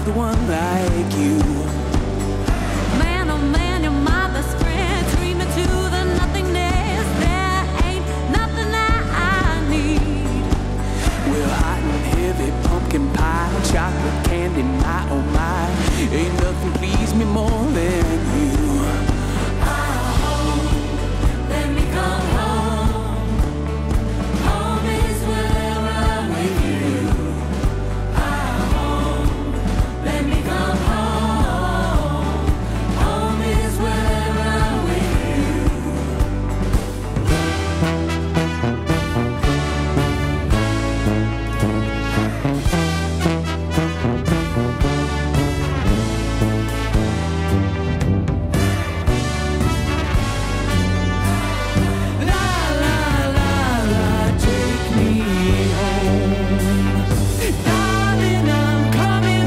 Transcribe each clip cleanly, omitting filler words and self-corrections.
loved one like you. Man, oh man, you're my best friend. Treat me to the nothingness. There ain't nothing that I need. Well, hot and heavy pumpkin pie, chocolate candy, my oh my, ain't nothing please me more than you. Let me come home. Home is wherever I'm with you. Let me come home. Home is wherever I'm with you. La la la la, take me home, darling. I'm coming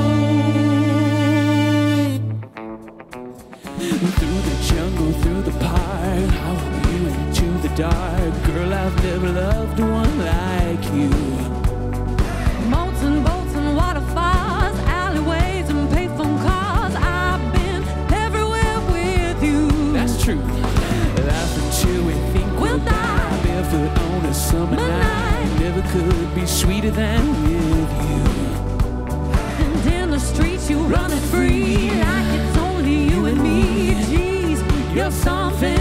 home. Through the jungle, through the park, I want you into the dark. Girl, I've never loved one like you. Moats and boats and waterfalls, alleyways and payphone cars. I've been everywhere with you. That's true. Life until we think we'll die, barefoot on a summer night. Never could be sweeter than with you. And in the streets you run it free, like it's only you and me. Jeez, you're something